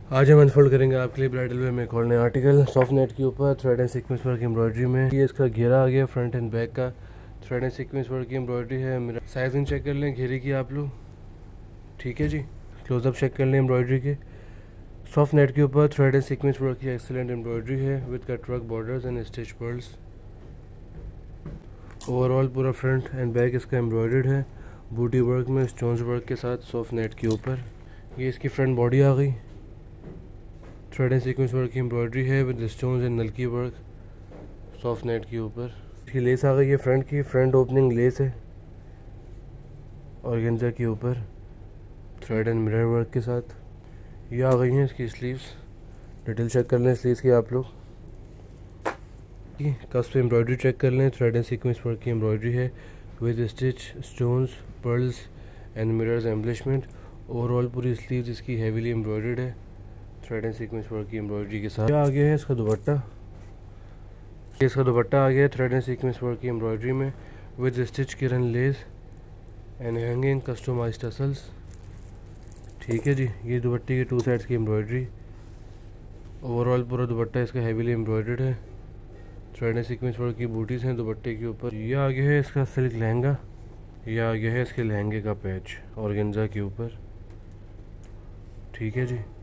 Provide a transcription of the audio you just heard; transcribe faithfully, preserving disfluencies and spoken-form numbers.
आज हम अनफोल्ड करेंगे आपके लिए ब्राइडल वे में एक और नया आर्टिकल सॉफ्ट नेट के ऊपर thread and sequence work embroidery में। ये इसका घेरा आ गया फ्रंट एंड बैक का थ्रेड एंड सीक्वेंस वर्क की एम्ब्रॉयडरी है। मेरा साइजिंग चेक कर लें घेरे की आप लोग, ठीक है जी। क्लोजअप चेक कर लें एम्ब्रॉयडरी के। सॉफ्ट नेट के ऊपर थ्रेड एंड सीक्वेंस वर्क की एक्सीलेंट एम्ब्रॉयडरी है with cut work borders and stitch pearls. Overall पूरा फ्रंट एंड बैक इसका एम्ब्रॉयडर्ड है बूटी वर्क में स्टोन्स वर्क के साथ सॉफ्ट नेट के ऊपर। ये इसकी फ्रंट बॉडी आ गई, थ्रेड एंड सीक्वेंस वर्क की एम्ब्रॉयडरी है विद स्टोन्स एंड नलकी वर्क सॉफ्ट नेट के ऊपर। इसकी लेस आ गई है फ्रंट की, फ्रंट ओपनिंग लेस है ऑर्गेन्जा के ऊपर थ्रेड एंड मिरर वर्क के साथ। ये आ गई हैं इसकी स्लीव्स, डिटेल चेक कर लें स्लीव्स की आप लोग। कस पे एम्ब्रॉयडरी चेक कर लें, थ्रेड एंड सीक्वेंस वर्क की एम्ब्रॉयडरी है with stitch stones pearls and mirrors embellishment. Overall पूरी स्लीव्स इसकी हेवीली एम्ब्रॉयडर्ड है थ्रेड एंड सीक्वेंस वर्क की एम्ब्रॉयडरी के साथ। आगे है इसका दुपट्टा, इसका दुपट्टा आ गया है थ्रेड एंड सीक्वेंस वर्क की एम्ब्रॉयडरी में विद स्टिच किरन lace and hanging customized tassels, ठीक है जी। ये दुपट्टे की टू साइड्स की एम्ब्रॉयडरी। ओवरऑल पूरा दुपट्टा इसका हेवीली एम्ब्रॉयडर्ड है, थ्रेड एंड सीक्वेंस वर्क की बूटीज हैं दुपट्टे के ऊपर। ये आगे है इसका सिल्क लहंगा, ये आगे है इसके लहंगे का पैच ऑर्गेन्जा के ऊपर, ठीक है जी।